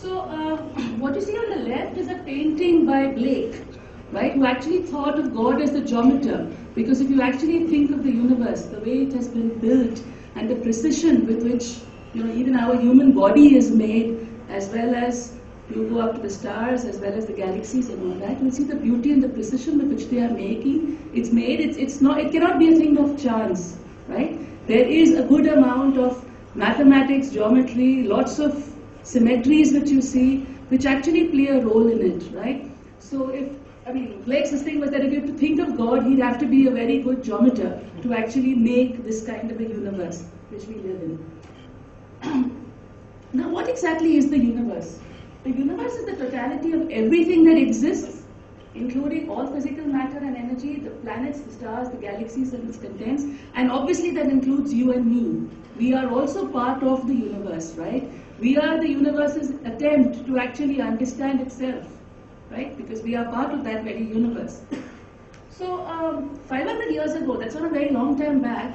So what you see on the left is a painting by Blake, right, who actually thought of God as the geometer. Because if you actually think of the universe, the way it has been built and the precision with which even our human body is made, as well as you go up to the stars, as well as the galaxies and all that, you'll see the beauty and the precision with which they are making. It's made. It cannot be a thing of chance, right? There is a good amount of mathematics, geometry, lots of symmetries which you see, which actually play a role in it, right? So Blake's thing was that if you have to think of God, he'd have to be a very good geometer to actually make this kind of a universe which we live in. Now, what exactly is the universe? The universe is the totality of everything that exists, including all physical matter and energy, the planets, the stars, the galaxies that it contains, and obviously that includes you and me. We are also part of the universe, right? We are the universe's attempt to actually understand itself, right? Because we are part of that very universe. So 500 years ago, that's not a very long time back,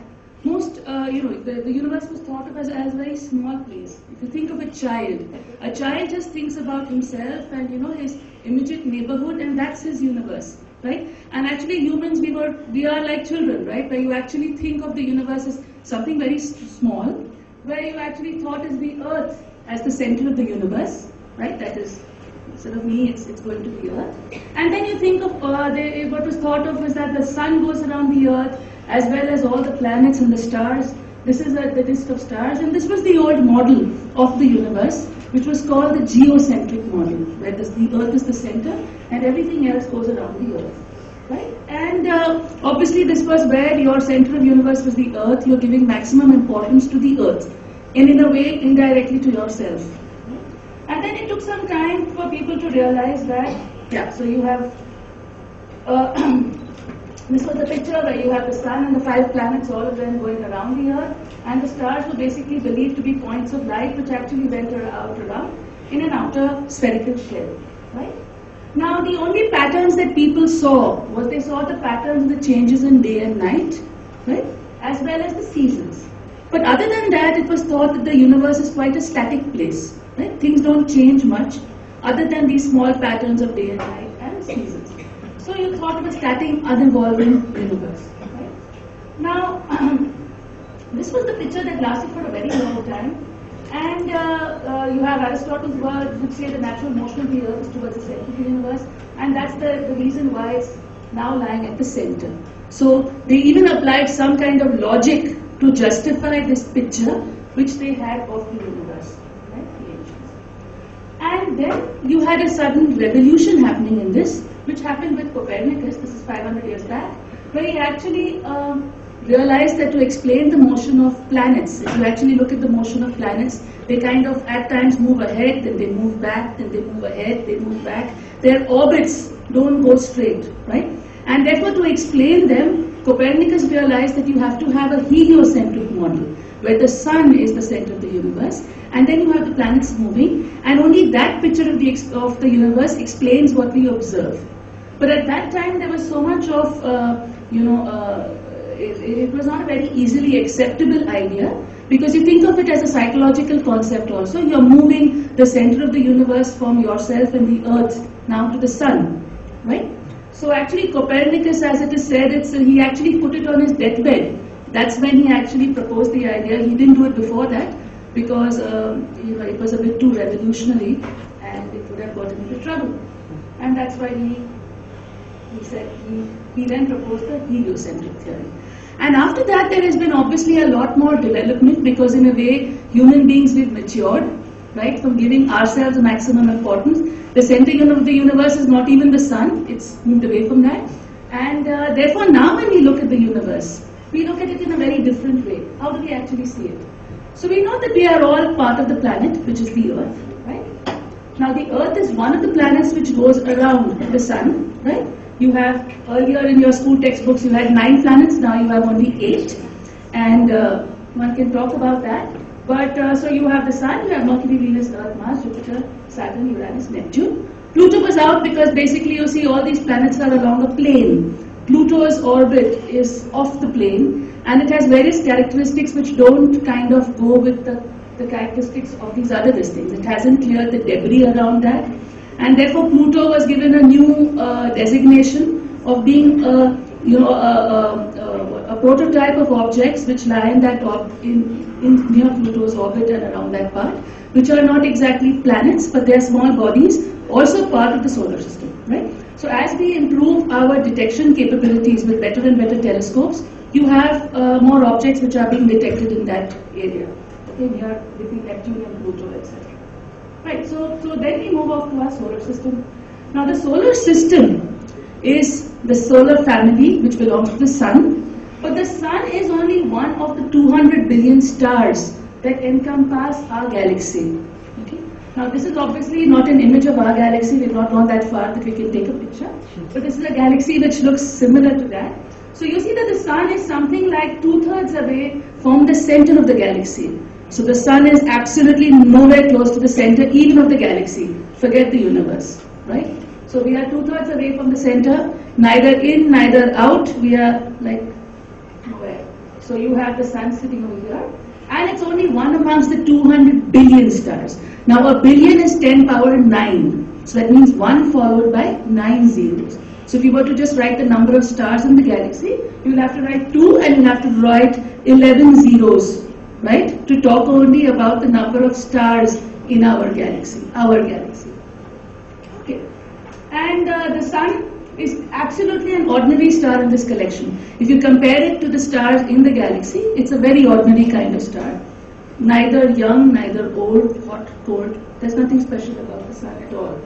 the universe was thought of as a very small place. If you think of a child just thinks about himself and his immediate neighborhood, and that's his universe, right? And actually humans, we are like children, right? Where you actually think of the universe as something very small, where you actually thought as the earth as the center of the universe, right? That is, instead of me, it's going to be earth. And then you think of what was thought of is that the sun goes around the earth, as well as all the planets and the stars. This is the disk of stars, and this was the old model of the universe, which was called the geocentric model, where the earth is the center and everything else goes around the earth, right? And obviously this was where your center of universe was the earth. You're giving maximum importance to the earth, and in a way indirectly to yourself. And then it took some time for people to realize that, so you have this was the picture where you have the sun and the 5 planets, all of them going around the earth, and the stars were basically believed to be points of light which actually went out around in an outer spherical shell, right? Now the only patterns that people saw was they saw the patterns of the changes in day and night, right? As well as the seasons. But other than that, it was thought that the universe is quite a static place, right? Things don't change much other than these small patterns of day and night and seasons. So you thought of a static, unevolving universe, right? Now, this was the picture that lasted for a very long time, and you have Aristotle's words which say the natural motion of the earth is towards the center of the universe, and that's the reason why it's now lying at the center. So they even applied some kind of logic to justify this picture which they had of the universe, right? The ancients. And then you had a sudden revolution happening in this, which happened with Copernicus. This is 500 years back, where he actually realized that to explain the motion of planets, if you actually look at the motion of planets, they kind of at times move ahead, then they move back, then they move ahead, they move back. Their orbits don't go straight, right? And therefore, to explain them, Copernicus realized that you have to have a heliocentric model, where the sun is the center of the universe, and then you have the planets moving, and only that picture of the universe explains what we observe. But at that time, there was so much of, it was not a very easily acceptable idea, because you think of it as a psychological concept also. You're moving the center of the universe from yourself and the earth now to the sun, right? So actually Copernicus, as it is said, he actually put it on his deathbed. That's when he actually proposed the idea. He didn't do it before that, because it was a bit too revolutionary and it would have gotten into trouble. And that's why he then proposed the heliocentric theory. And after that, there has been obviously a lot more development, because in a way, human beings, we've matured, right, from giving ourselves maximum importance. The center of the universe is not even the sun, it's moved away from that. And therefore, now when we look at the universe, we look at it in a very different way. How do we actually see it? So we know that we are all part of the planet, which is the earth, right? Now the earth is one of the planets which goes around the sun, right? You have, earlier in your school textbooks, you had 9 planets, now you have only 8. And one can talk about that. But so you have the sun, you have Mercury, Venus, Earth, Mars, Jupiter, Saturn, Uranus, Neptune. Pluto was out because basically you see all these planets are along a plane. Pluto's orbit is off the plane, and it has various characteristics which don't kind of go with the the characteristics of these other things. It hasn't cleared the debris around that, and therefore Pluto was given a new designation of being a prototype of objects which lie in that in near Pluto's orbit and around that part, which are not exactly planets, but they are small bodies, also part of the solar system, right? So as we improve our detection capabilities with better and better telescopes, you have more objects which are being detected in that area, okay, near between Neptune and Pluto, etc. Right, so then we move off to our solar system. Now the solar system is the solar family which belongs to the Sun, but the Sun is only one of the 200 billion stars that encompass our galaxy. Okay? Now this is obviously not an image of our galaxy, we've not gone that far that we can take a picture, but this is a galaxy which looks similar to that. So you see that the Sun is something like 2/3 away from the center of the galaxy. So the Sun is absolutely nowhere close to the center even of the galaxy. Forget the universe, right? So we are 2/3 away from the center, neither in, neither out, we are like nowhere. So you have the Sun sitting over here, and it's only one amongst the 200 billion stars. Now a billion is 10 power 9, so that means 1 followed by 9 zeros. So if you were to just write the number of stars in the galaxy, you will have to write 2 and you will have to write 11 zeros, right? To talk only about the number of stars in our galaxy, Okay. And the Sun is absolutely an ordinary star in this collection. If you compare it to the stars in the galaxy, it's a very ordinary kind of star. Neither young, neither old, hot, cold. There's nothing special about the Sun at all.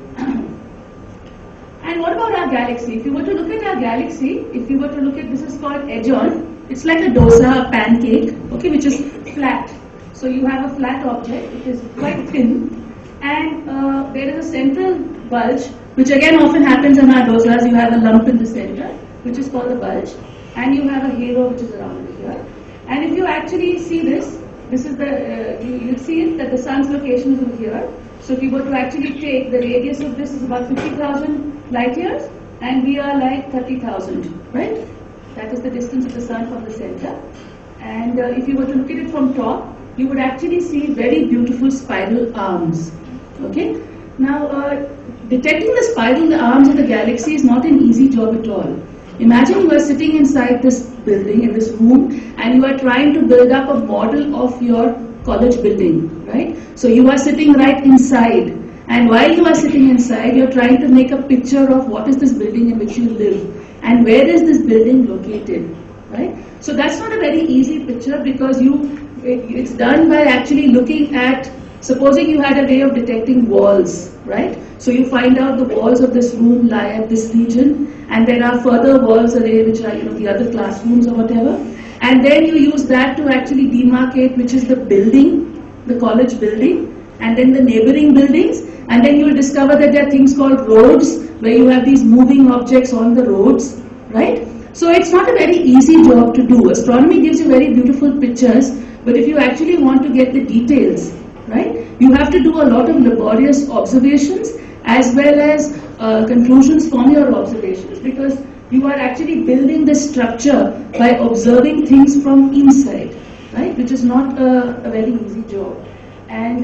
And what about our galaxy? If you were to look at our galaxy, this is called Edge-on. It's like a dosa, a pancake, okay, which is flat. So you have a flat object, it is quite thin, and there is a central bulge, which again often happens in our dosas. You have a lump in the center, which is called the bulge, and you have a halo which is around here. And if you actually see this is the, you'll see it that the Sun's location is over here. So if you were to actually take the radius of this is about 50,000 light years, and we are like 30,000, right? That is the distance of the Sun from the center. And if you were to look at it from top, you would actually see very beautiful spiral arms. Okay? Now, detecting the spiral arms of the galaxy is not an easy job at all. Imagine you are sitting inside this building, in this room, and you are trying to build up a model of your college building, right? So you are sitting right inside, and while you are sitting inside, you are trying to make a picture of what is this building in which you live, and where is this building located, right? So that's not a very easy picture, because it's done by actually looking at, supposing you had a way of detecting walls, right? So you find out the walls of this room lie at this region, and there are further walls array which are, the other classrooms or whatever, and then you use that to actually demarcate which is the building, the college building, and then the neighboring buildings, and then you will discover that there are things called roads, where you have these moving objects on the roads, right? So it's not a very easy job to do. Astronomy gives you very beautiful pictures, but if you actually want to get the details, right, you have to do a lot of laborious observations as well as conclusions from your observations, because you are actually building the structure by observing things from inside, right, which is not a very easy job. And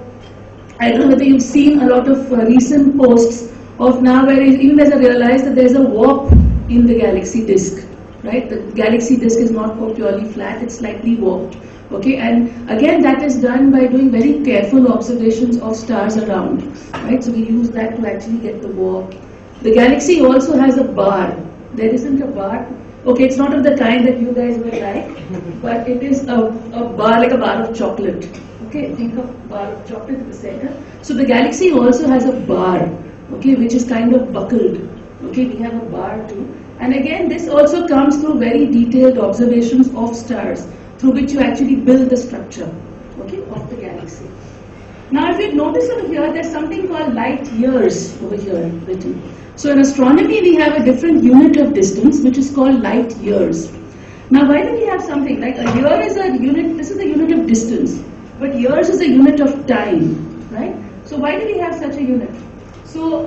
I don't know whether you've seen a lot of recent posts of now where even there's a realized that there's a warp in the galaxy disk, right? The galaxy disk is not purely flat, it's slightly warped. Okay, and again that is done by doing very careful observations of stars around, right? So we use that to actually get the warp. The galaxy also has a bar. There isn't a bar. Okay, it's not of the kind that you guys will like, but it is a bar, like a bar of chocolate. Okay, think of a bar of chocolate in the center. So the galaxy also has a bar, okay, which is kind of buckled. Okay, we have a bar too. And again, this also comes through very detailed observations of stars, through which you actually build the structure, okay, of the galaxy. Now, if you notice over here, there's something called light years over here written. So in astronomy, we have a different unit of distance, which is called light years. Now, why do we have something like a year is a unit? This is a unit of distance, but years is a unit of time, right? So why do we have such a unit? So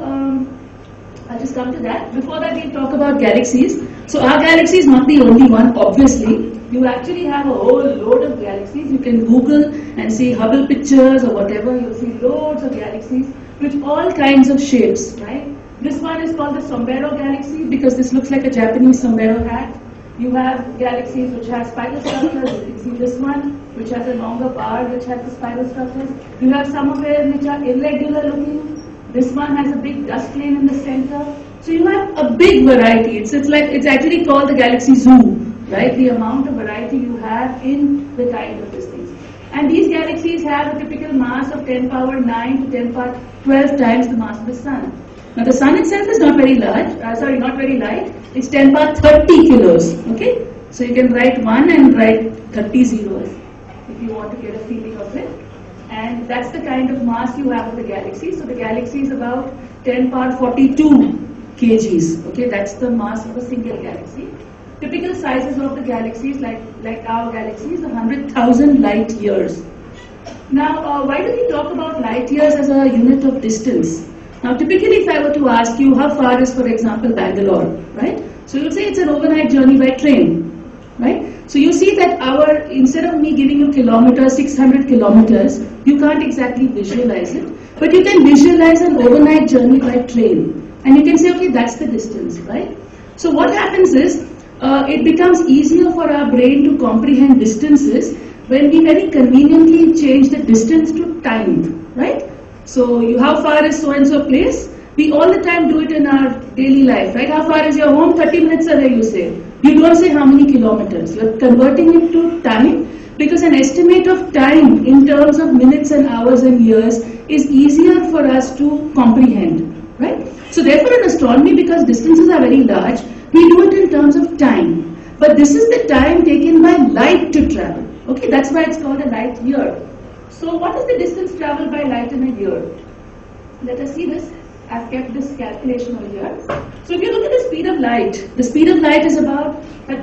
I'll just come to that. Before that, we'll talk about galaxies. So our galaxy is not the only one, obviously. you actually have a whole load of galaxies. You can Google and see Hubble pictures or whatever. You'll see loads of galaxies with all kinds of shapes, right? This one is called the Sombrero Galaxy because this looks like a Japanese sombrero hat. You have galaxies which have spiral structures. You can see this one, which has a longer bar, which has the spiral structures. You have some of them which are irregular looking. This one has a big dust lane in the center. So you have a big variety. It's actually called the galaxy zoo, right? The amount of variety you have in the kind of these things. And these galaxies have a typical mass of 10 power 9 to 10 power 12 times the mass of the sun. Now the sun itself is not very large, not very light. It's 10 power 30 kilos, okay? So you can write 1 and write 30 zeros if you want to get a feeling of it. And that's the kind of mass you have of the galaxy. So the galaxy is about 10 power 42 kgs, okay? That's the mass of a single galaxy. Typical sizes of the galaxies, like our galaxy, is 100,000 light years. Now, why do we talk about light years as a unit of distance? Now, typically, if I were to ask you how far is, for example, Bangalore, right? So you'll say it's an overnight journey by train, right? So you see that instead of me giving you kilometers, 600 kilometers, you can't exactly visualize it, but you can visualize an overnight journey by train, and you can say, okay, that's the distance, right? So what happens is, it becomes easier for our brain to comprehend distances when we very conveniently change the distance to time, right? So how far is so-and-so place? We all the time do it in our daily life, right? How far is your home? 30 minutes away, you say. You don't say how many kilometers. You're converting it to time because an estimate of time in terms of minutes and hours and years is easier for us to comprehend, right? So therefore in astronomy, because distances are very large, we do it in terms of time. But this is the time taken by light to travel. Okay, that's why it's called a light year. So what is the distance traveled by light in a year? Let us see this. I've kept this calculation over here. So if you look at the speed of light is about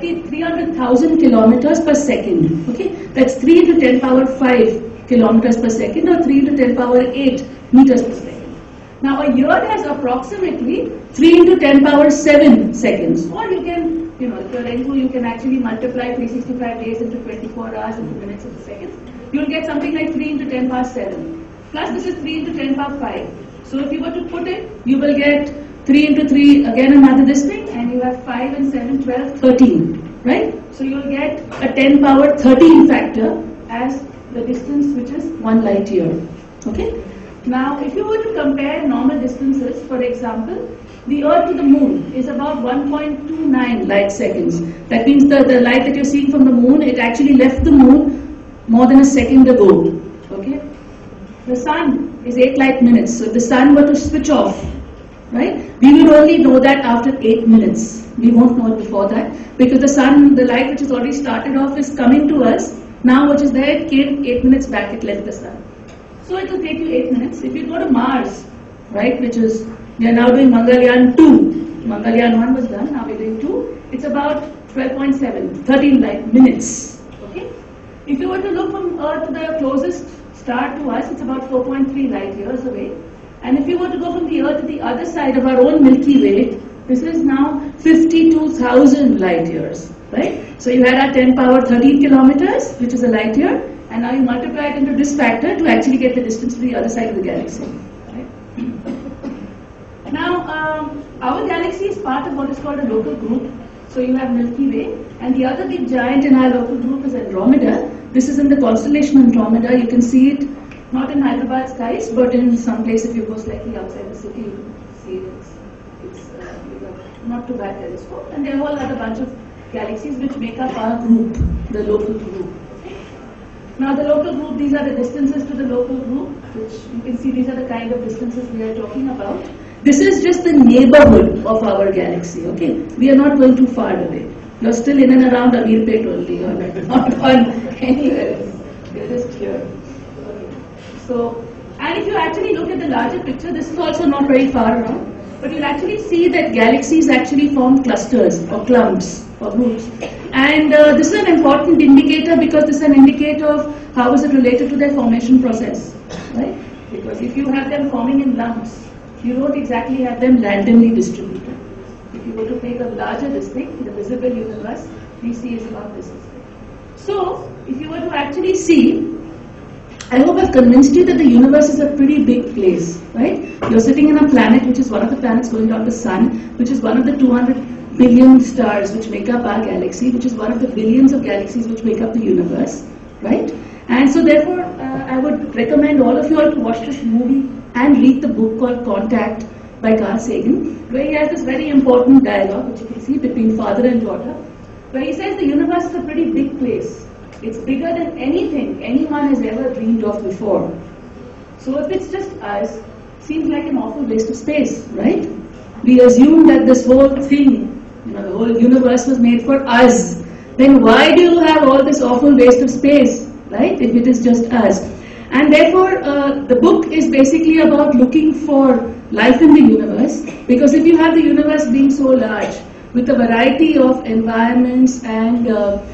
300,000 kilometers per second. Okay, that's 3 into 10 power 5 kilometers per second or 3 into 10 power 8 meters per second. Now a year has approximately 3 into 10 power 7 seconds. Or you can, if you're into, you can actually multiply 365 days into 24 hours into minutes and seconds. You'll get something like 3 into 10 power 7. Plus this is 3 into 10 power 5. So if you were to put it, you will get 3 into 3, again another this thing, and you have 5 and 7, 12, 13, right? So you'll get a 10 power 13 factor as the distance, which is 1 light year, okay? Now, if you were to compare normal distances, for example, the Earth to the Moon is about 1.29 light seconds. That means the light that you're seeing from the Moon, it actually left the Moon more than a second ago, okay? The Sun is 8 light minutes. So if the Sun were to switch off, right, we will only know that after 8 minutes. We won't know it before that because the Sun, the light which has already started off is coming to us. Now which is there, it came 8 minutes back, it left the Sun. So it will take you 8 minutes. If you go to Mars, right, which is, we are now doing Mangalyaan 2. Mangalyaan 1 was done, now we're doing 2. It's about 12.7, 13 light minutes, okay? If you were to look from Earth to the closest star to us, it's about 4.3 light years away. And if you were to go from the Earth to the other side of our own Milky Way, this is now 52,000 light years, right? So you had our 10 power 13 kilometers, which is a light year, and now you multiply it into this factor to actually get the distance to the other side of the galaxy. Right? Now, our galaxy is part of what is called a local group. So you have Milky Way, and the other big giant in our local group is Andromeda. This is in the constellation Andromeda. You can see it not in Hyderabad skies, but in some place if you go slightly outside the city, you can see it. It's not too bad telescope. And there are a whole other bunch of galaxies which make up our group, the local group. Now the local group, these are the distances to the local group, which you can see these are the kind of distances we are talking about. This is just the neighborhood of our galaxy, okay? We are not going too far away. You are still in and around Amirpet only, you are not gone anywhere else. We are just here. Okay. So, and if you actually look at the larger picture, this is also not very far around, but you'll actually see that galaxies actually form clusters or clumps or groups. And this is an important indicator because this is an indicator of how is it related to their formation process, right? Because if you have them forming in lumps, you don't exactly have them randomly distributed. If you were to take a larger this thing, the visible universe, we see is about this. So, if you were to actually see, I hope I've convinced you that the universe is a pretty big place, right? You're sitting in a planet which is one of the planets going around the sun, which is one of the 200 billion stars which make up our galaxy, which is one of the billions of galaxies which make up the universe, right? And so therefore, I would recommend all of you all to watch this movie and read the book called Contact by Carl Sagan, where he has this very important dialogue, which you can see between father and daughter, where he says the universe is a pretty big place. It's bigger than anything anyone has ever dreamed of before. So if it's just us, seems like an awful waste of space, right? We assume that this whole thing, the whole universe was made for us. Then why do you have all this awful waste of space, right? If it is just us. And therefore, the book is basically about looking for life in the universe, because if you have the universe being so large, with a variety of environments and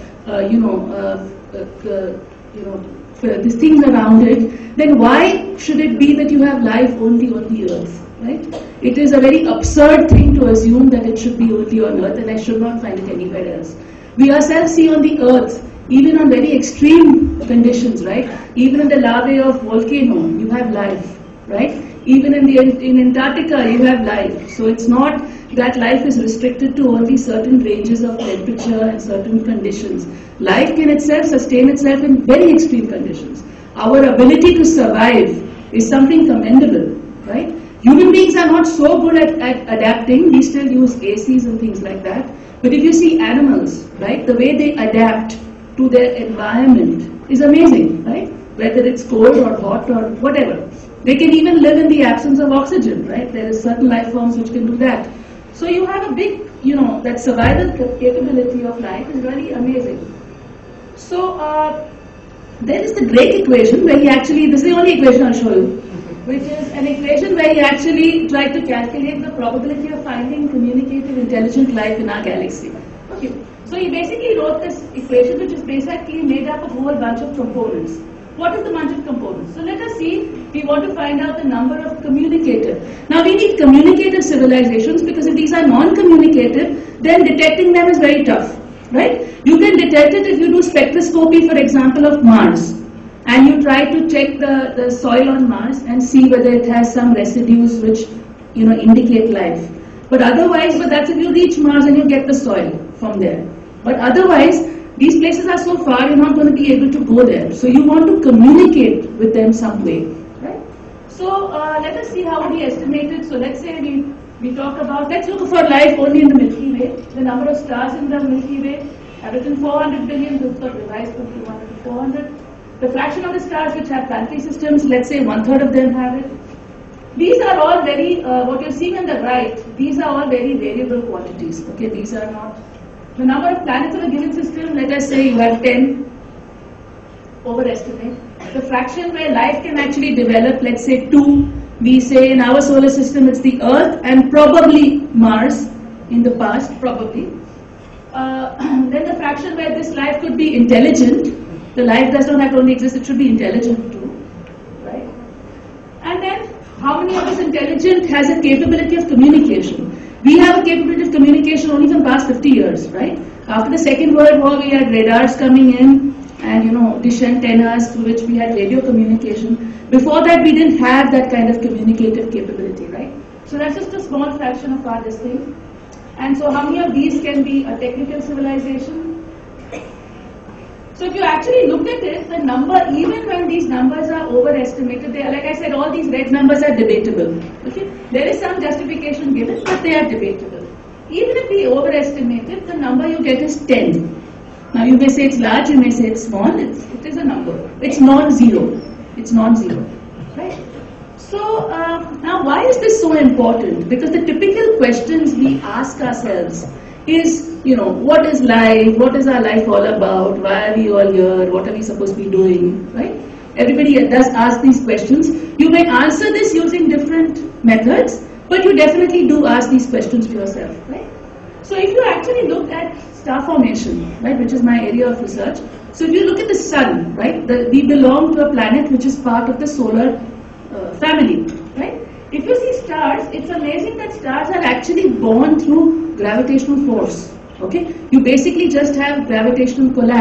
these things around it, then why should it be that you have life only on the earth, right? It is a very absurd thing to assume that it should be only on earth, and I should not find it anywhere else. We ourselves see on the earth, even on very extreme conditions, right? Even in the larvae of volcano, you have life, right? Even in Antarctica, you have life. So it's not that life is restricted to only certain ranges of temperature and certain conditions. Life can itself sustain itself in very extreme conditions. Our ability to survive is something commendable, right? Human beings are not so good at adapting. We still use ACs and things like that. But if you see animals, right, the way they adapt to their environment is amazing, right? Whether it's cold or hot or whatever. They can even live in the absence of oxygen, right? There is certain life forms which can do that. So you have a big, that survival capability of life is really amazing. So there is the Drake equation where he actually, this is the only equation I'll show you, which is an equation where he actually tried to calculate the probability of finding communicative intelligent life in our galaxy. Okay. So he basically wrote this equation which is basically made up of a whole bunch of components. What is the bunch of components? So let us see, we want to find out the number of communicative. Now we need communicative civilizations, because if these are non-communicative, then detecting them is very tough, right? You can detect it if you do spectroscopy, for example, of Mars, and you try to check the soil on Mars and see whether it has some residues which, indicate life. But otherwise, that's if you reach Mars and you get the soil from there. But otherwise, these places are so far, you're not going to be able to go there. So you want to communicate with them some way, right? So let us see how we estimate it. So let's say we talk about, let's look for life only in the Milky Way. The number of stars in the Milky Way, I've written 400 billion, this got revised from 200 to 400. The fraction of the stars which have planetary systems, let's say 1/3 of them have it. These are all very, what you're seeing on the right, these are all very variable quantities. Okay, these are not. The number of planets of a given system, let us say you have 10, overestimate. The fraction where life can actually develop, let's say 2. We say in our solar system it's the Earth and probably Mars in the past, probably. Then the fraction where this life could be intelligent. The life does not have to only exist, it should be intelligent too, right? And then how many of this intelligent has a capability of communication? We have a capability of communication only from past 50 years, right? After the Second World War, we had radars coming in and, dish antennas through which we had radio communication. Before that, we didn't have that kind of communicative capability, right? So that's just a small fraction of our this thing. And so how many of these can be a technical civilization? So if you actually look at it, the number, even when these numbers are overestimated, they are, like I said, all these red numbers are debatable. Okay? There is some justification given, but they are debatable. Even if we overestimate it, the number you get is 10. Now you may say it's large, you may say it's small, it is a number. It's non-zero. It's non-zero. Right? So now why is this so important? Because the typical questions we ask ourselves is, what is life? What is our life all about? Why are we all here? What are we supposed to be doing? Right? Everybody does ask these questions. You may answer this using different methods, but you definitely do ask these questions to yourself. Right? So if you actually look at star formation, right, which is my area of research. So if you look at the sun, right, we belong to a planet which is part of the solar family, right? If you see stars, it's amazing that stars are actually born through gravitational force. Okay, you basically just have gravitational collapse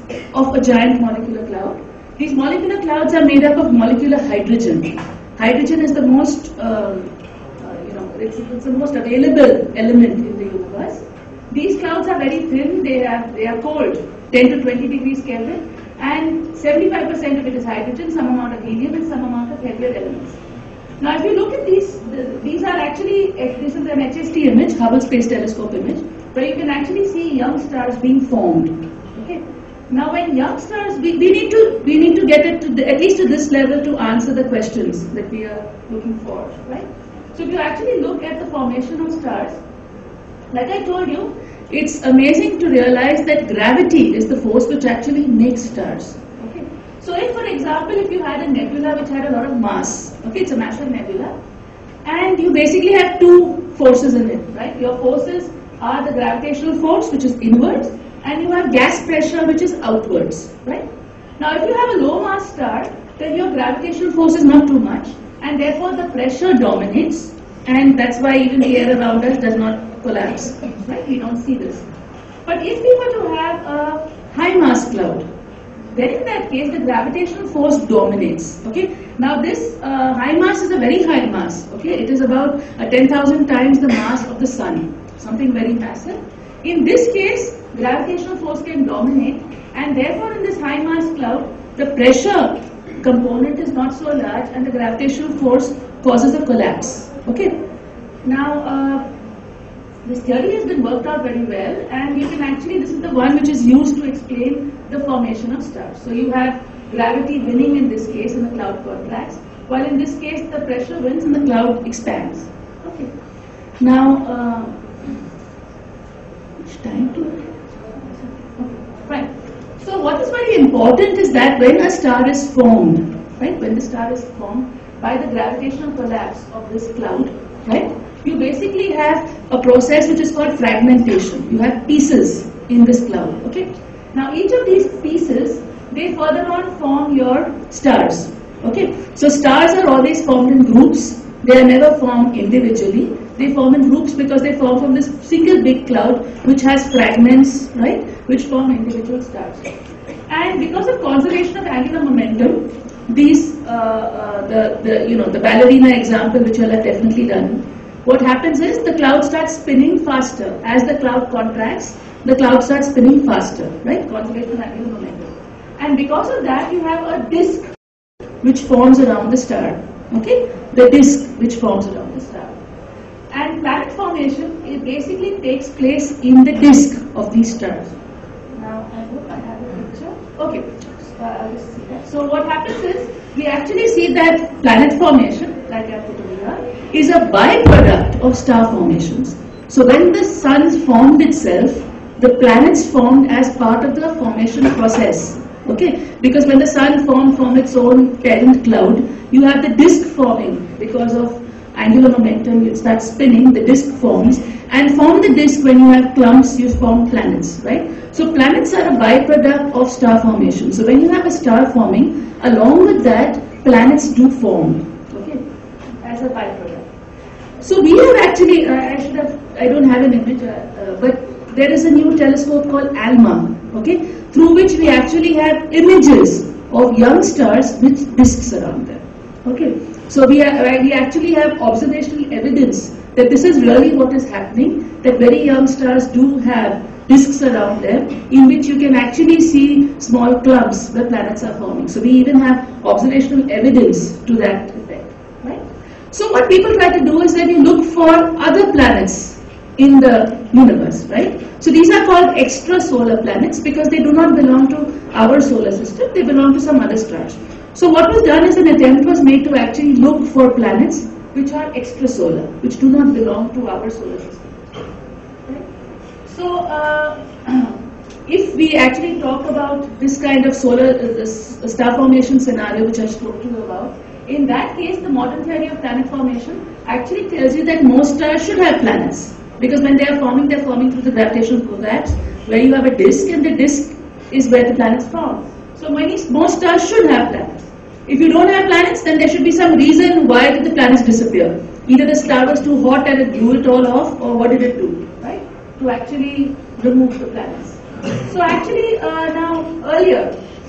of a giant molecular cloud. These molecular clouds are made up of molecular hydrogen. Hydrogen is the most, it's the most available element in the universe. These clouds are very thin. They are cold, 10 to 20 degrees Kelvin, and 75% of it is hydrogen, some amount of helium, and some amount of heavier elements. Now, if you look at these are actually, this is an HST image, Hubble Space Telescope image, where you can actually see young stars being formed. Okay. Now, when young stars, we need to get it to at least to this level to answer the questions that we are looking for, right? So, if you actually look at the formation of stars, like I told you, it's amazing to realize that gravity is the force which actually makes stars. Okay. So, if for example, if you had a nebula which had a lot of mass, okay, it's a massive nebula, and you basically have two forces in it, right? Your forces are the gravitational force, which is inwards, and you have gas pressure, which is outwards, right? Now, if you have a low mass star, then your gravitational force is not too much, and therefore the pressure dominates, and that's why even the air around us does not collapse, right? We don't see this. But if we were to have a high mass cloud, then in that case the gravitational force dominates. Okay. Now this high mass is a very high mass. Okay. It is about 10,000 times the mass of the sun. Something very massive. In this case, gravitational force can dominate, and therefore in this high mass cloud, the pressure component is not so large, and the gravitational force causes a collapse. Okay. Now this theory has been worked out very well, and you can actually, this is the one which is used to explain the formation of stars. So you have gravity winning in this case and the cloud contracts, while in this case the pressure wins and the cloud expands. Okay. Now, which time to? Okay. Right. So what is very important is that when a star is formed, right, when the star is formed by the gravitational collapse of this cloud, right, you basically have a process which is called fragmentation. You have pieces in this cloud. Okay. Now each of these pieces, they further on form your stars. Okay. So stars are always formed in groups. They are never formed individually. They form in groups because they form from this single big cloud which has fragments, right, which form individual stars. And because of conservation of angular momentum, these the ballerina example which you all have definitely done. What happens is the cloud starts spinning faster. As the cloud contracts, the cloud starts spinning faster, right? Conservation of angular momentum. And because of that, you have a disk which forms around the star. Okay? The disk which forms around the star. And planet formation, it basically takes place in the disk of these stars. Now, I hope I have a picture. Okay. I'll just see that. So what happens is, we actually see that planet formation, like I put over here, is a byproduct of star formations. So when the sun formed itself, the planets formed as part of the formation process. Okay, because when the sun formed from its own parent cloud, you have the disk forming because of angular momentum. It starts spinning, the disk forms, and from the disk, when you have clumps, you form planets, right? So planets are a byproduct of star formation. So when you have a star forming, along with that, planets do form, okay, as a byproduct. So we have actually, I don't have an image, but there is a new telescope called ALMA, okay, through which we actually have images of young stars with disks around them, okay. So we actually have observational evidence that this is really what is happening, that very young stars do have disks around them in which you can actually see small clumps where planets are forming. So we even have observational evidence to that effect, right? So what people try to do is that they look for other planets in the universe, right? So these are called extrasolar planets because they do not belong to our solar system, they belong to some other stars. So what was done is an attempt was made to actually look for planets which are extrasolar, which do not belong to our solar system. Right? So if we actually talk about this kind of star formation scenario which I spoke to you about, in that case the modern theory of planet formation actually tells you that most stars should have planets. Because when they are forming through the gravitational collapse, where you have a disk, and the disk is where the planets form. So most stars should have planets. If you don't have planets, then there should be some reason why did the planets disappear. Either the star was too hot and it blew it all off, or what did it do, right? To actually remove the planets. So actually now earlier,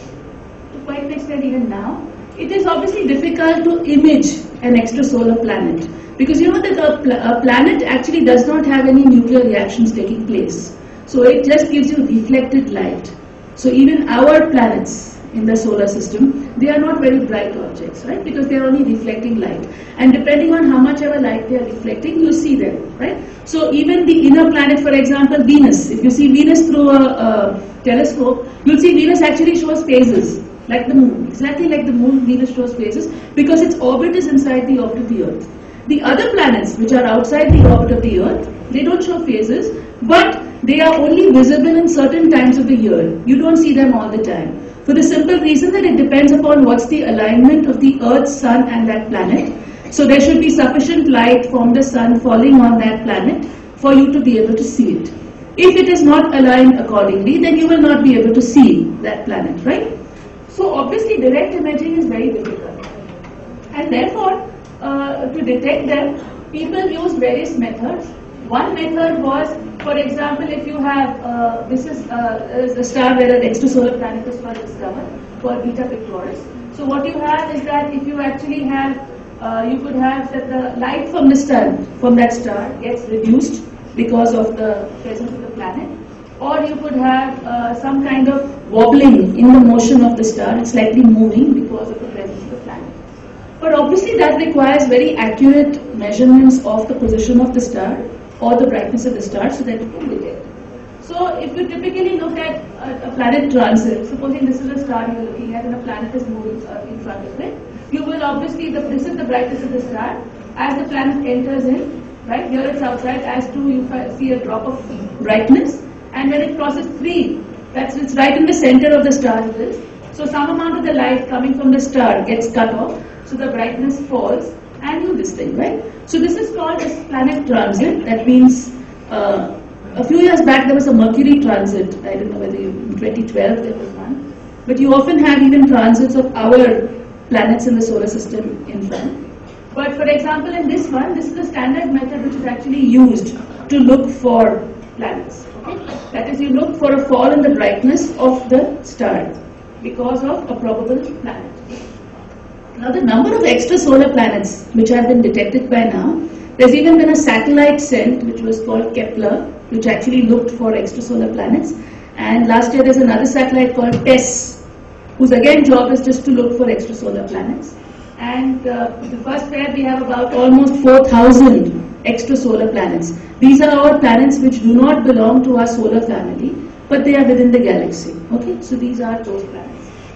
to quite an extent even now, it is obviously difficult to image an extrasolar planet because you know that a planet actually does not have any nuclear reactions taking place. So it just gives you reflected light. So even our planets in the solar system, they are not very bright objects, right? Because they are only reflecting light. And depending on how much ever light they are reflecting, you see them, right? So even the inner planet, for example, Venus, if you see Venus through a telescope, you'll see Venus actually shows phases, like the moon. Exactly like the moon, Venus shows phases because its orbit is inside the orbit of the Earth. The other planets, which are outside the orbit of the Earth, they don't show phases, but they are only visible in certain times of the year. You don't see them all the time. For the simple reason that it depends upon what's the alignment of the Earth, Sun and that planet. So there should be sufficient light from the Sun falling on that planet for you to be able to see it. If it is not aligned accordingly, then you will not be able to see that planet, right? So obviously direct imaging is very difficult. And therefore, to detect them, people used various methods. One method was, for example, if you have, this is a star where an extrasolar planet is first discovered, called Beta Pictoris. So what you have is that if you actually have, you could have that the light from the sun, from that star, gets reduced because of the presence of the planet. Or you could have some kind of wobbling in the motion of the star, it's slightly moving because of the presence of the planet. But obviously that requires very accurate measurements of the position of the star or the brightness of the star so that you can detect. So if you typically look at a planet transit, supposing this is a star you are looking at and a planet is moving in front of it, you will obviously, this is the brightness of the star. As the planet enters in, right, here it's outside, as 2 you see a drop of brightness, and when it crosses 3, it's right in the center of the star. So some amount of the light coming from the star gets cut off, so the brightness falls, and you this thing, right? So this is called as planet transit. That means a few years back there was a Mercury transit. I don't know whether in 2012 there was one. But you often have even transits of our planets in the solar system in front. But for example in this one, this is the standard method which is actually used to look for planets. Okay? That is, you look for a fall in the brightness of the star because of a probable planet. Now the number of extrasolar planets which have been detected by now, there's even been a satellite sent which was called Kepler, which actually looked for extrasolar planets. And last year there's another satellite called TESS, whose again job is just to look for extrasolar planets. And the first pair we have about almost 4,000 extrasolar planets. These are our planets which do not belong to our solar family, but they are within the galaxy. Okay, so these are those planets.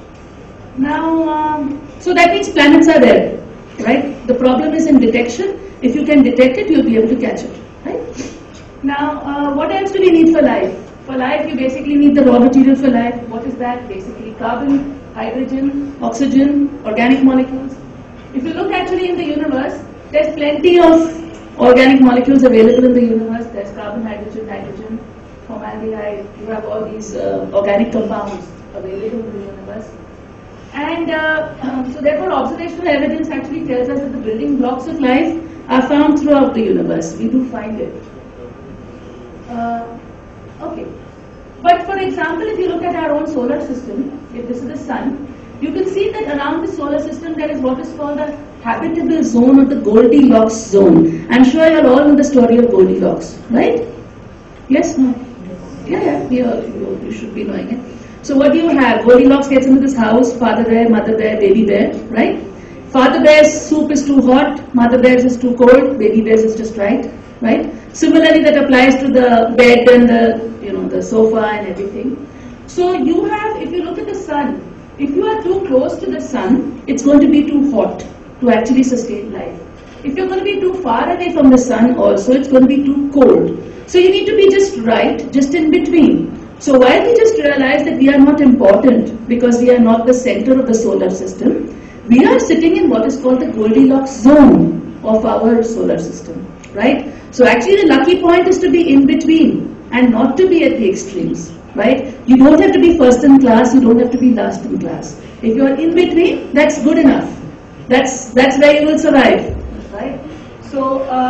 Now, so that means planets are there, right? The problem is in detection. If you can detect it, you'll be able to catch it, right? Now, what else do we need for life? For life, you basically need the raw material for life. What is that? Basically carbon, hydrogen, oxygen, organic molecules. If you look actually in the universe, there's plenty of organic molecules available in the universe. There's carbon, hydrogen, nitrogen, formaldehyde. You have all these organic compounds available in the universe. And so therefore observational evidence actually tells us that the building blocks of life are found throughout the universe. We do find it. Okay. But for example, if you look at our own solar system, if this is the sun, you can see that around the solar system there is what is called the habitable zone or the Goldilocks zone. I'm sure you all know the story of Goldilocks, right? Yes? No? Yeah, you should be knowing it. So what do you have? Goldilocks gets into this house, father bear, mother bear, baby bear, right? Father bear's soup is too hot, mother bear's is too cold, baby bear's is just right? Similarly, that applies to the bed and the sofa and everything. So you have, if you look at the sun, if you are too close to the sun, it's going to be too hot to actually sustain life. If you're going to be too far away from the sun also, it's going to be too cold. So you need to be just right, just in between. So while we just realize that we are not important because we are not the center of the solar system, we are sitting in what is called the Goldilocks zone of our solar system, right? So actually the lucky point is to be in between and not to be at the extremes, right? You don't have to be first in class, you don't have to be last in class. If you are in between, that's good enough. That's where you will survive, right? So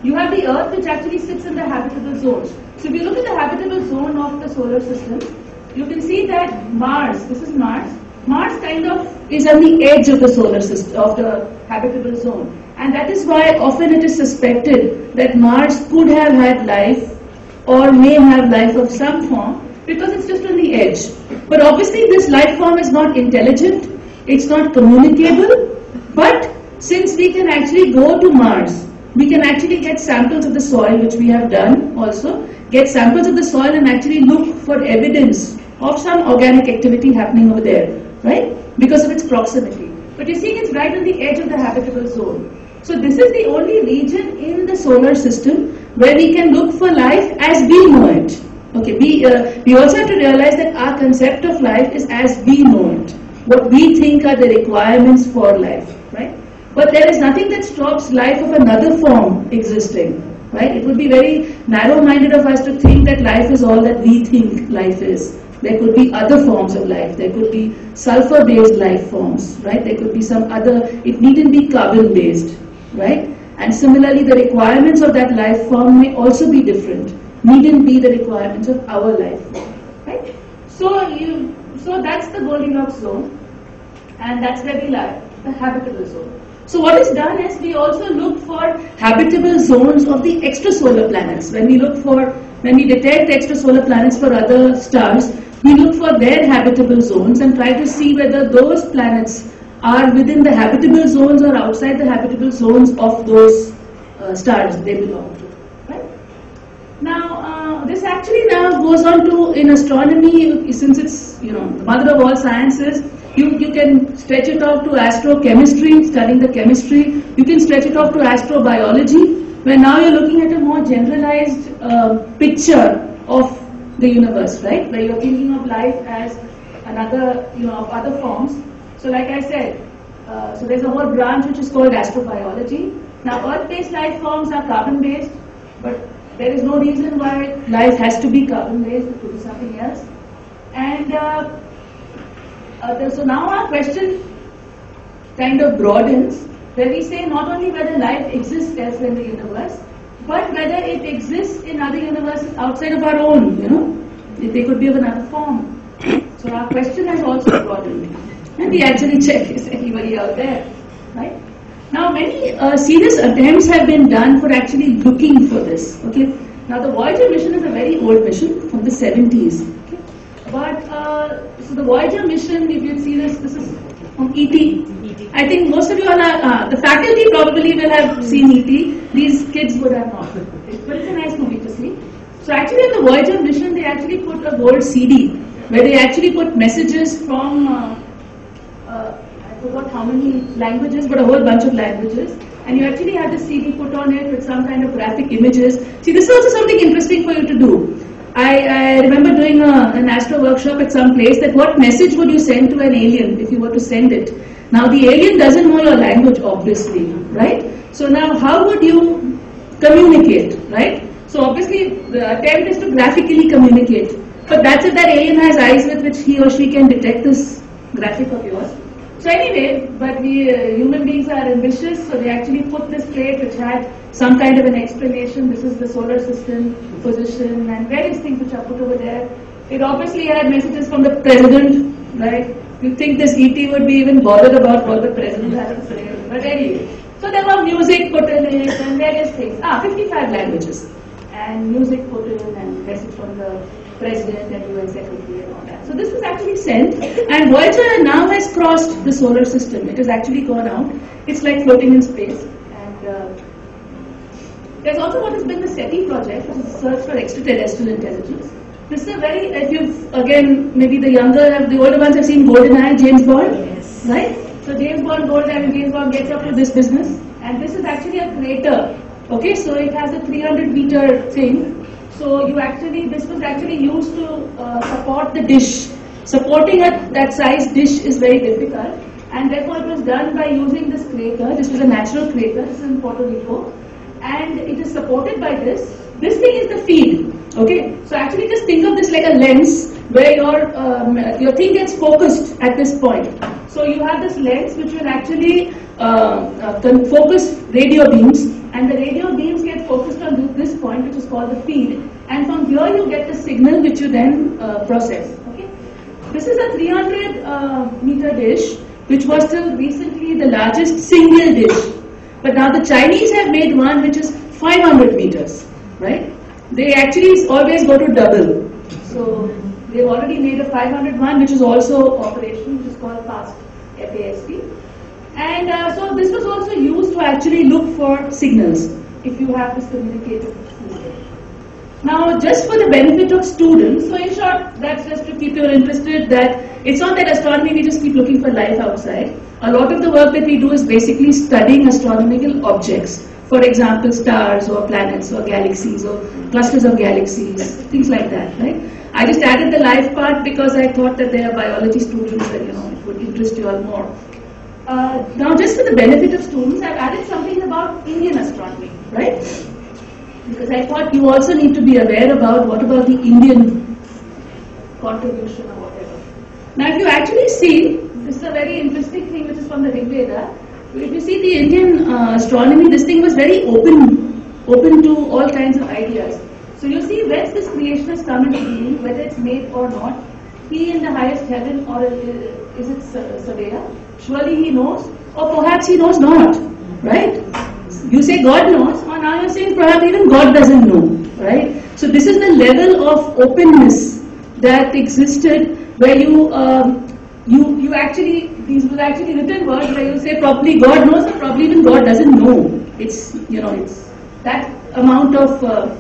You have the Earth, which actually sits in the habitable zones. So if you look at the habitable zone of the solar system, you can see that Mars, this is Mars, Mars kind of is on the edge of the solar system, of the habitable zone. And that is why often it is suspected that Mars could have had life or may have life of some form because it's just on the edge. But obviously this life form is not intelligent, it's not communicable, but since we can actually go to Mars, we can actually get samples of the soil, which we have done also, get samples of the soil and actually look for evidence of some organic activity happening over there, right? Because of its proximity. But you're seeing it's right on the edge of the habitable zone. So this is the only region in the solar system where we can look for life as we know it. Okay, we also have to realize that our concept of life is as we know it. What we think are the requirements for life, right? But there is nothing that stops life of another form existing, right? It would be very narrow-minded of us to think that life is all that we think life is. There could be other forms of life. There could be sulfur-based life forms, right? There could be some other, it needn't be carbon-based, right? And similarly, the requirements of that life form may also be different. Needn't be the requirements of our life form, right? So that's the Goldilocks zone, and that's where we lie, the habitable zone. So what is done is we also look for habitable zones of the extrasolar planets. When we detect extrasolar planets for other stars, we look for their habitable zones and try to see whether those planets are within the habitable zones or outside the habitable zones of those stars they belong to. Right? Now, this actually now goes on to, in astronomy, since it's the mother of all sciences, you can stretch it off to astrochemistry, studying the chemistry. You can stretch it off to astrobiology, where now you're looking at a more generalized picture of the universe, right? Where you're thinking of life as another, of other forms. So like I said, so there's a whole branch which is called astrobiology. Now Earth-based life forms are carbon-based, but there is no reason why life has to be carbon-based. It could be something else. And so now our question kind of broadens, where we say not only whether life exists elsewhere in the universe, but whether it exists in other universes outside of our own, they could be of another form. So our question has also broadened. And we actually check, is anybody out there, right? Now many serious attempts have been done for actually looking for this, okay? Now the Voyager mission is a very old mission from the 70s, okay? But, so the Voyager mission, if you see this is from ET. I think most of you are, the faculty probably will have seen ET, these kids would have not. But it's a nice movie to see. So actually in the Voyager mission, they actually put a gold CD, where they actually put messages from, I forgot how many languages, but a whole bunch of languages. And you actually had the CD put on it with some kind of graphic images. See, this is also something interesting for you to do. I remember doing an astro workshop at some place that what message would you send to an alien if you were to send it? Now the alien doesn't know your language, obviously, right? So now how would you communicate, right? So obviously the attempt is to graphically communicate. But that's if that alien has eyes with which he or she can detect this graphic of yours. So anyway, but we human beings are ambitious, so they actually put this plate which had some kind of an explanation. This is the solar system, position, and various things which are put over there. It obviously had messages from the president, right? You think this ET would be even bothered about what the president had to say. But anyway, so there were music put in it and various things. 55 languages. And music put in and message from the president and UN secretary and all that. So this was actually sent, and Voyager now has crossed the solar system. It has actually gone out. It's like floating in space. And there's also what has been the SETI project, which is Search for Extraterrestrial Intelligence. This is a very, if you've, again, maybe the older ones have seen GoldenEye, James Bond, yes. Right? So James Bond, GoldenEye, and James Bond gets up to this business, and this is actually a crater. Okay, so it has a 300-meter thing. So this was actually used to support the dish. Supporting that size dish is very difficult, and therefore it was done by using this crater. This was a natural crater. This is in Puerto Rico, and it is supported by this. This thing is the feed. Okay, so actually just think of this like a lens where your thing gets focused at this point. So you have this lens which will actually focus radio beams, and the radio beams get focused point which is called the feed, and from here you get the signal which you then process. Okay, this is a 300 meter dish, which was till recently the largest single dish. But now the Chinese have made one which is 500 meters, right? They actually always go to double. So they've already made a 500 one, which is also operational, which is called FAST, FAST. And so this was also used to actually look for signals if you have this communicative system. Now, just for the benefit of students, so in short, that's just to keep you interested, that it's not that astronomy we just keep looking for life outside. A lot of the work that we do is basically studying astronomical objects. For example, stars or planets or galaxies or clusters of galaxies, things like that, right? I just added the life part because I thought that they are biology students and it would interest you all more. Now, just for the benefit of students, I've added something about Indian astronomy, right? Because I thought you also need to be aware about what about the Indian contribution or whatever. Now, if you actually see, this is a very interesting thing which is from the Rig Veda. If you see the Indian astronomy, this thing was very open to all kinds of ideas. So you see, whence this creation has come into being, whether it's made or not, he in the highest heaven, or is it Surveyor? Surely he knows, or perhaps he knows not, right? You say God knows, or now you're saying perhaps even God doesn't know, right? So this is the level of openness that existed where you actually, these were actually written words where you say probably God knows or probably even God doesn't know. It's, it's that amount of,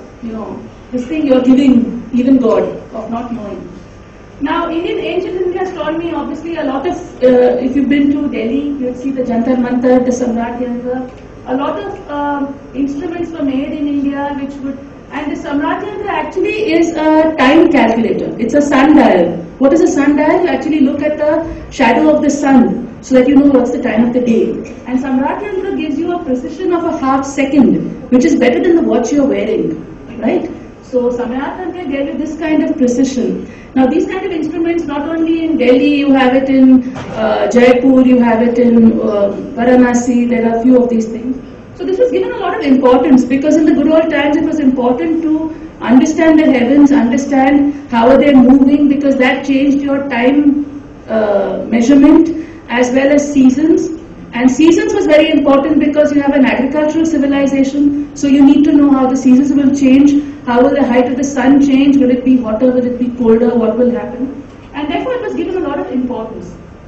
this thing you're giving even God of not knowing. Now, in ancient Indian astronomy, obviously a lot of, if you've been to Delhi, you'll see the Jantar Mantar, the Samrat Yantra. A lot of instruments were made in India which would, and the Samrat Yantra actually is a time calculator. It's a sundial. What is a sundial? You actually look at the shadow of the sun so that you know what's the time of the day. And Samrat Yantra gives you a precision of a half second, which is better than the watch you're wearing, right? So Samrat Yantra gave you this kind of precision. Now these kind of instruments, not only in Delhi, you have it in Jaipur, you have it in Varanasi, there are a few of these things. So this was given a lot of importance because in the good old times it was important to understand the heavens, understand how are they moving, because that changed your time measurement as well as seasons. And seasons was very important because you have an agricultural civilization, so you need to know how the seasons will change, how will the height of the sun change, will it be hotter, will it be colder, what will happen. And therefore it was given a lot of importance.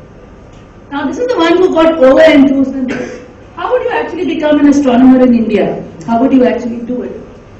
Now this is the one who got over-enthused in this. How would you actually become an astronomer in India? How would you actually do it?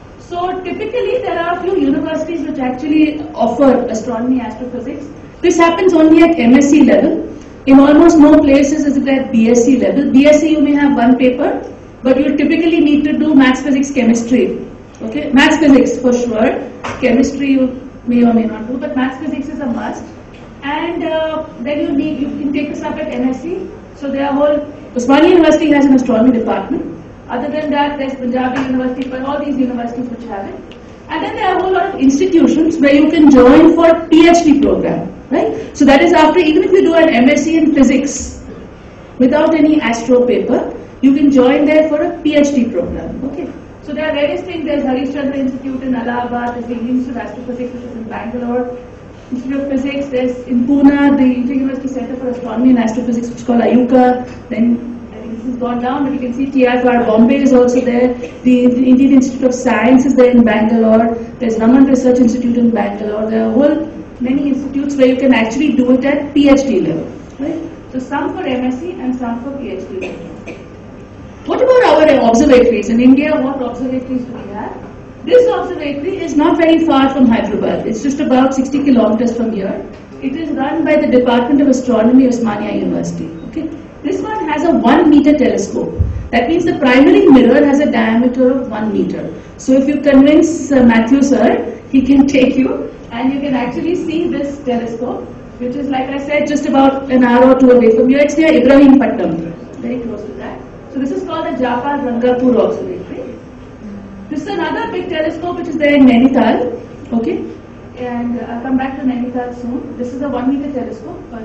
So typically there are a few universities which actually offer astronomy, astrophysics. This happens only at MSc level. In almost no places is it at BSc level. BSc you may have one paper, but you typically need to do maths, physics, chemistry. Okay, maths, physics for sure. Chemistry you may or may not do, but maths, physics is a must. And then you can take this up at MSc. So there are whole, Osmania University has an astronomy department. Other than that, there's Punjabi University, but all these universities which have it. And then there are a whole lot of institutions where you can join for PhD program, right? So that is after, even if you do an MSc in physics without any astro paper, you can join there for a PhD program, okay? So there are various things. There's Harish Chandra Institute in Allahabad, there's the Indian Institute of Astrophysics which is in Bangalore, Institute of Physics, there's in Pune, the Inter-University Center for Astronomy and Astrophysics which is called IUCA, then this has gone down, but you can see TIFR Bombay is also there. The Indian Institute of Science is there in Bangalore. There's Raman Research Institute in Bangalore. There are whole many institutes where you can actually do it at PhD level, right? So some for MSc and some for PhD level. What about our observatories in India? What observatories do we have? This observatory is not very far from Hyderabad. It's just about 60 kilometers from here. It is run by the Department of Astronomy, Osmania University. Okay. This one has a 1 meter telescope. That means the primary mirror has a diameter of 1 meter. So if you convince Matthew sir, he can take you and you can actually see this telescope, which is, like I said, just about an hour or two away from here. It's near Ibrahimpatnam, very close to that. So this is called the Japar Rangapur Observatory. This is another big telescope which is there in Nainital, okay? And I'll come back to Nainital soon. This is a 1 meter telescope, but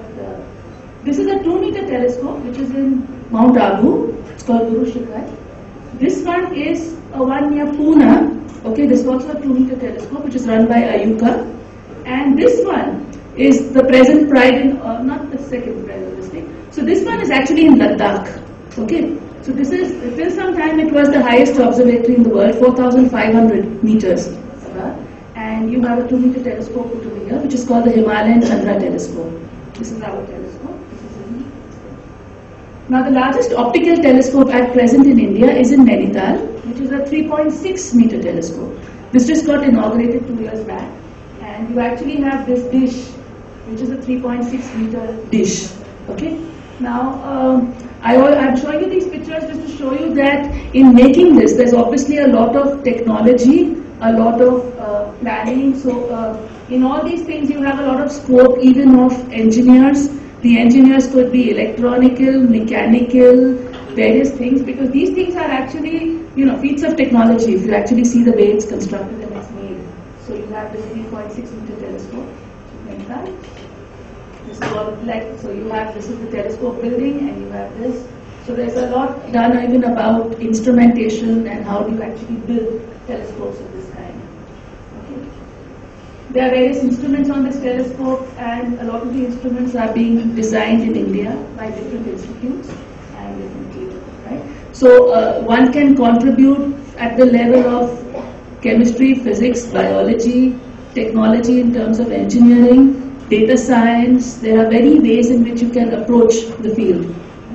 this is a 2 meter telescope which is in Mount Abu. It's called Guru Shikhar. This one is a one near Pune, Okay, this is also a 2-meter telescope which is run by Ayuka. And this one is the present pride in, not the second pride of this thing. So this one is actually in Ladakh. Okay, so this is, till some time it was the highest observatory in the world, 4,500 meters. And you have a 2-meter telescope put over here, which is called the Himalayan Chandra telescope. This is our telescope. Now the largest optical telescope at present in India is in Nainital, which is a 3.6 meter telescope. This just got inaugurated 2 years back. And you actually have this dish, which is a 3.6 meter dish. Okay. Now, I'm showing you these pictures just to show you that in making this, there's obviously a lot of technology, a lot of planning. So, in all these things, you have a lot of scope, even of engineers. The engineers could be electronical, mechanical, various things, because these things are actually, feats of technology. If you actually see the way it's constructed and it's made. So you have this 3.6 meter telescope. Like that. This is all like, so you have, this is the telescope building, and you have this. So there's a lot done even about instrumentation and how do you actually build telescopes of this kind. Okay. There are various instruments on this telescope, and a lot of the instruments are being designed in India by different institutes and different people, right? So one can contribute at the level of chemistry, physics, biology, technology in terms of engineering, data science. There are many ways in which you can approach the field.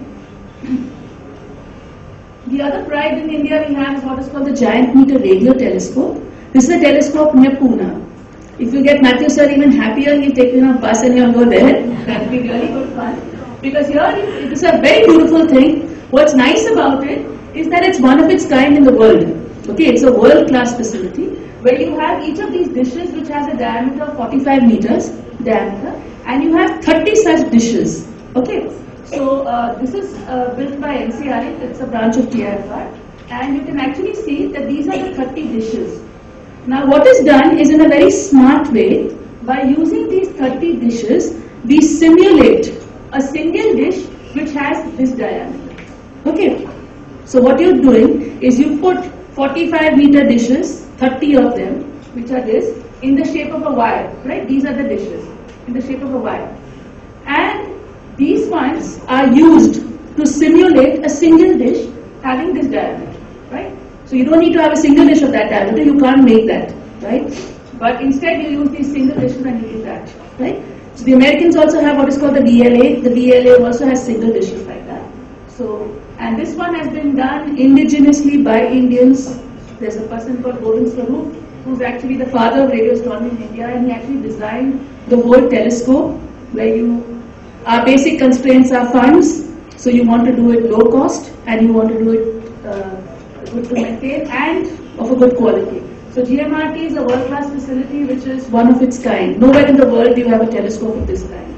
The other pride in India we have is what is called the Giant Meter Radio Telescope. This is a telescope near Pune. If you get Matthew sir even happier, he'll take you on a bus and you'll go there. That'll be really good fun. Because here it is a very beautiful thing. What's nice about it is that it's one of its kind in the world. Okay, it's a world-class facility where you have each of these dishes which has a diameter of 45 meters diameter, and you have 30 such dishes. Okay, so this is built by NCRA. It's a branch of TIFR, and you can actually see that these are the 30 dishes. Now what is done is in a very smart way, by using these 30 dishes, we simulate a single dish which has this diameter. Okay, so what you're doing is you put 45 meter dishes, 30 of them, which are this, in the shape of a wire, right? These are the dishes, in the shape of a wire. And these ones are used to simulate a single dish having this diameter, right? So you don't need to have a single dish of that diameter, you can't make that, right? But instead you use these single dishes and you do that, right? So the Americans also have what is called the VLA. The VLA also has single dishes like that. So, and this one has been done indigenously by Indians. There's a person called Govind Swarup, who's actually the father of radio astronomy in India, and he actually designed the whole telescope, where our basic constraints are funds, so you want to do it low cost, and you want to do it good to maintain, and of a good quality. So GMRT is a world-class facility which is one of its kind. Nowhere in the world do you have a telescope of this kind,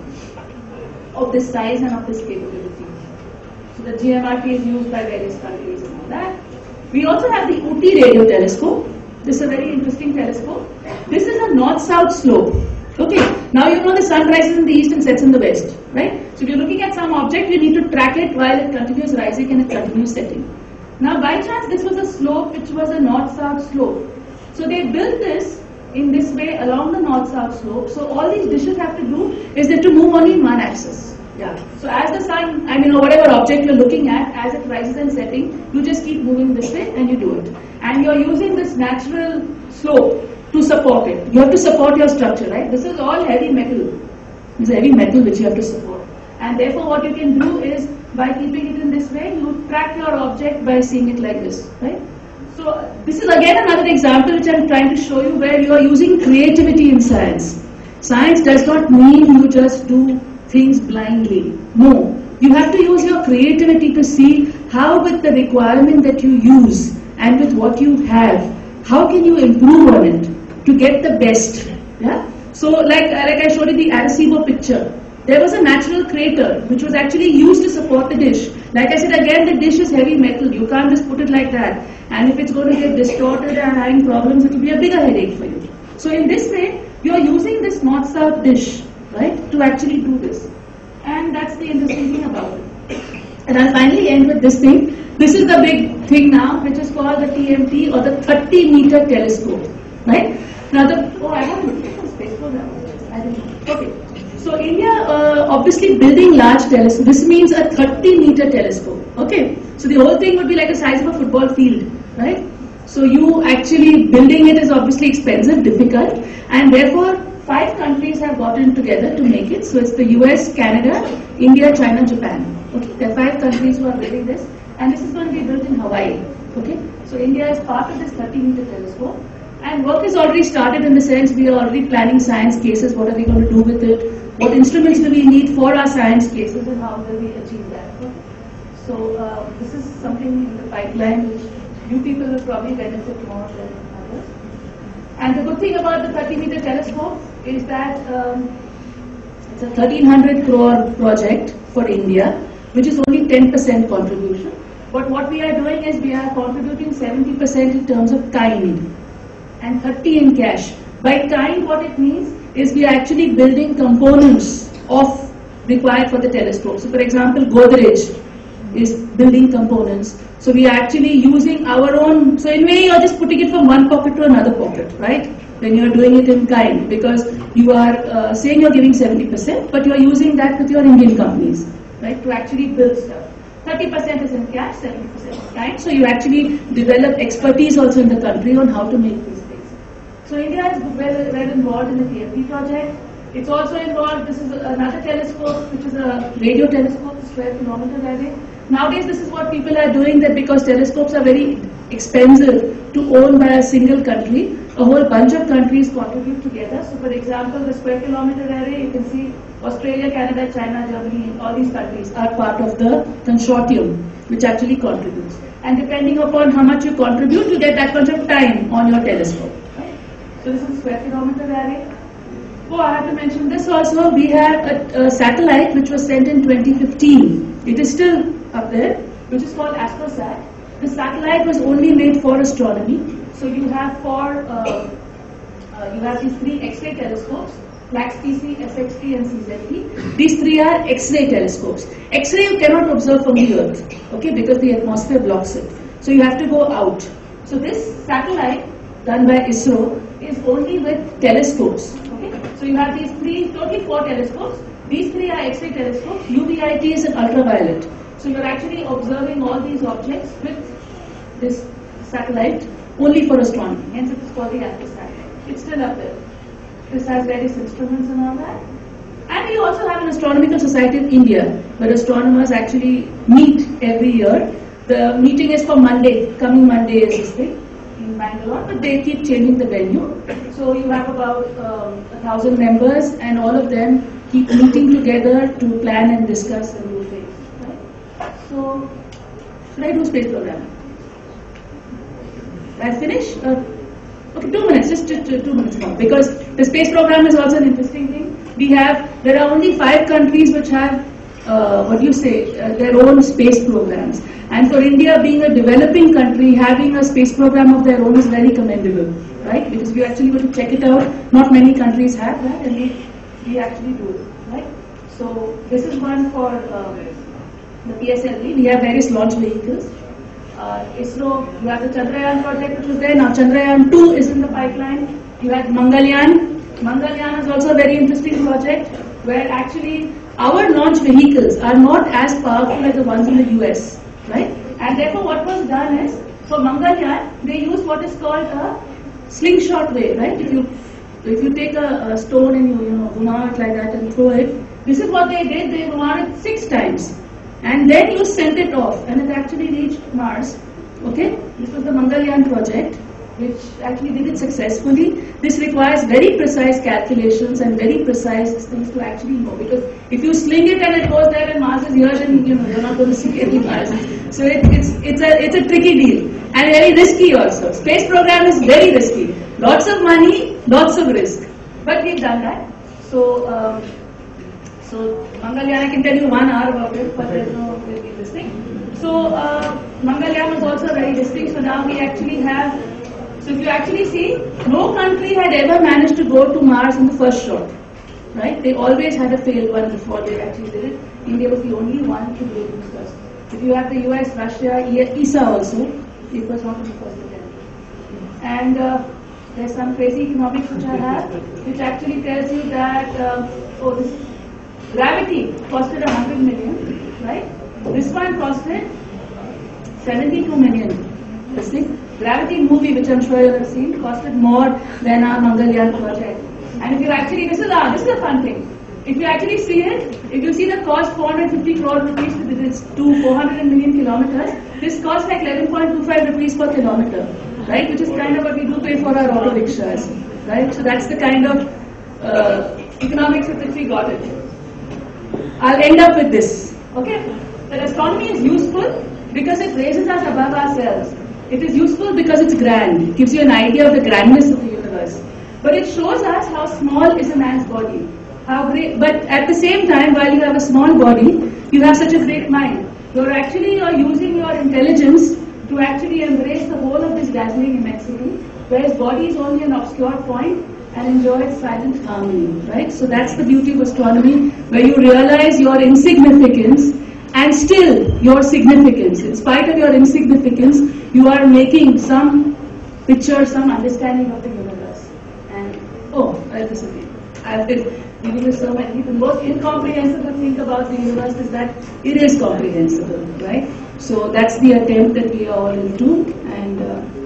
of this size and of this capability. So the GMRT is used by various countries and all that. We also have the Ooty Radio Telescope. This is a very interesting telescope. This is a north-south slope. Okay, now you know the sun rises in the east and sets in the west, right? So if you're looking at some object, you need to track it while it continues rising and it continues setting. Now by chance, this was a slope which was a north-south slope. So they built this in this way along the north-south slope. So all these dishes have to do is they have to move only in one axis. Yeah. So as the sun, whatever object you're looking at, as it rises and setting, you just keep moving this way and you do it. And you're using this natural slope to support it. You have to support your structure, right? This is all heavy metal. This is heavy metal which you have to support. And therefore what you can do is, by keeping it in this way, you track your object by seeing it like this, right? So this is again another example which I'm trying to show you, where you are using creativity in science. Science does not mean you just do things blindly. No. You have to use your creativity to see how, with the requirement that you use and with what you have, how can you improve on it to get the best. Yeah? So like I showed you the Arecibo picture. There was a natural crater which was actually used to support the dish. Like I said again, the dish is heavy metal. You can't just put it like that. And if it's going to get distorted and having problems, it will be a bigger headache for you. So in this way, you are using this north-south dish, right, to actually do this. And that's the interesting thing about it. And I'll finally end with this thing. This is the big thing now, which is called the TMT, or the 30-meter telescope, right? Now I haven't looked at the space program. I don't know. Okay. So India obviously building large telescope. This means a 30-meter telescope. Okay. So the whole thing would be like the size of a football field, right? So you actually building it is obviously expensive, difficult, and therefore 5 countries have gotten together to make it. So it's the US, Canada, India, China, Japan. Okay. There are 5 countries who are building this, and this is going to be built in Hawaii. Okay. So India is part of this 30-meter telescope. And work is already started in the sense we are already planning science cases. What are we going to do with it? What instruments do we need for our science cases, and how will we achieve that? So this is something in the pipeline which you people will probably benefit more than others. And the good thing about the 30-meter telescope is that it's a 1,300 crore project for India, which is only 10% contribution. But what we are doing is we are contributing 70% in terms of kind, and 30 in cash. By kind, what it means is we are actually building components of required for the telescope. So for example, Godrej is building components. So we are actually using our own, so in a way you are just putting it from one pocket to another pocket, right? When you are doing it in kind, because you are saying you are giving 70%, but you are using that with your Indian companies, right, to actually build stuff. 30% is in cash, 70% in kind. So you actually develop expertise also in the country on how to make these things. So India is well involved in the TMT project. It's also involved, this is another telescope, which is a radio telescope, it's 12 kilometers away. Nowadays, this is what people are doing, that because telescopes are very expensive to own by a single country, a whole bunch of countries contribute together. So for example, the square kilometer array, you can see Australia, Canada, China, Germany, all these countries are part of the consortium, which actually contributes. And depending upon how much you contribute, you get that much of time on your telescope. Right? So this is square kilometer array. Oh, I have to mention this also. We have a satellite which was sent in 2015. It is still up there, which is called AstroSat. The satellite was only made for astronomy. So you have these 3 X-ray telescopes: LAX-TC, SXT, and CZT. These 3 are X-ray telescopes. X-ray you cannot observe from the Earth, okay, because the atmosphere blocks it. So you have to go out. So this satellite done by ISRO is only with telescopes. So you have these 3, totally 4 telescopes. These 3 are X-ray telescopes, UVITs and ultraviolet. So you're actually observing all these objects with this satellite only for astronomy. Hence it is called the AstroSat. It's still up there. This has various instruments and all that. And we also have an Astronomical Society of India, where astronomers actually meet every year. The meeting is for Monday. Coming Monday is this thing in Bangalore, but they keep changing the venue. So you have about 1,000 members, and all of them keep meeting together to plan and discuss and do things. Right? So, should I do space program? Did I finish? Okay, 2 minutes, just 2 minutes more, because the space program is also an interesting thing. There are only 5 countries which have, their own space programs. And for India, being a developing country, having a space program of their own is very commendable, right? Because we actually going to check it out. Not many countries have that, and we actually do it, right? So this is one for the PSLV. We have various launch vehicles. ISRO, you have the Chandrayaan project, which was there. Now Chandrayaan 2 is in the pipeline. You have Mangalyaan. Mangalyaan is also a very interesting project, where actually our launch vehicles are not as powerful as the ones in the US, right? And therefore what was done is, for Mangalyaan, they used what is called a slingshot way, right? If you take a stone and you wound it like that and throw it, this is what they did. They wound it 6 times. And then you sent it off, and it actually reached Mars. Okay, this was the Mangalyaan project, which actually did it successfully. This requires very precise calculations and very precise things to actually know. Because if you sling it and it goes there and Mars is here, then you're not going to see any Mars. So it's a tricky deal and very risky also. Space program is very risky. Lots of money, lots of risk. But we've done that. So Mangalyaan, I can tell you 1 hour about it, but there's no really this thing. So Mangalyaan was also very distinct. So now we actually have, so if you actually see, no country had ever managed to go to Mars in the first shot, right? They always had a failed one before they actually did it. India was the only one to do this first. If you have the US, Russia, ESA also, it was not in the first attempt. And there's some crazy economics which I have, which actually tells you that, this gravity costed 100 million, right? This one costed 72 million. This thing. Gravity movie, which I'm sure you have seen, costed more than our Mangalyaan project. And if you actually, this is a fun thing. If you actually see it, if you see the cost 450 crore rupees with its 400 million kilometers, this costs like 11.25 rupees per kilometer, right? Which is kind of what we do pay for our auto rickshaws, right? So that's the kind of economics with which we got it. I'll end up with this, okay? That astronomy is useful because it raises us above ourselves. It is useful because it's grand, gives you an idea of the grandness of the universe. But it shows us how small is a man's body. How great, but at the same time, while you have a small body, you have such a great mind. You're using your intelligence to actually embrace the whole of this dazzling immensity, whereas body is only an obscure point and enjoy its silent harmony, right? So that's the beauty of astronomy, where you realize your insignificance and still your significance. In spite of your insignificance, you are making some picture, some understanding of the universe. And, I'll disappear. I've been dealing with so many. The most incomprehensible thing about the universe is that it is comprehensible, right? So that's the attempt that we are all into. And